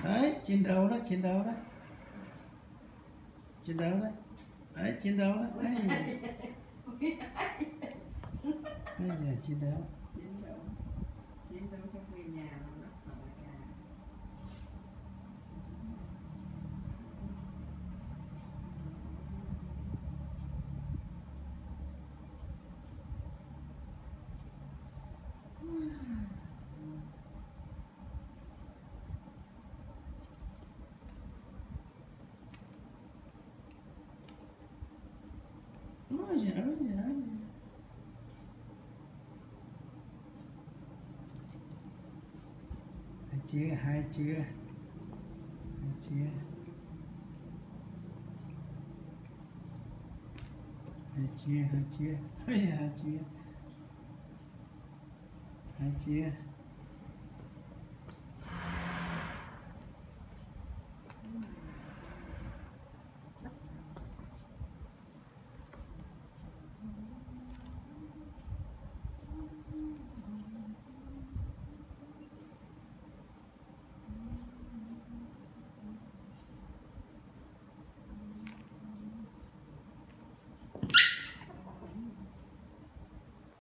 Đấy, chiến đấu đó, chiến đấu đó. Chiến đấu đấy. Đấy, chiến đấu đó. Đấy. Bây giờ chiến đấu. Chiến đấu trong người nhà nó khỏi cả. Ôi giời ơi, giời ơi. Hai chưa, hai chưa. Hai chưa. Hai chưa, hai chưa. Ôi giời, hai chưa. Hai chưa.